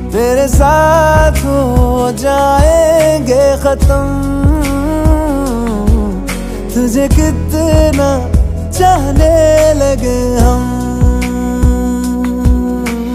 तेरे साथ हो जाएंगे खत्म। तुझे कितना चाहने लगे हम।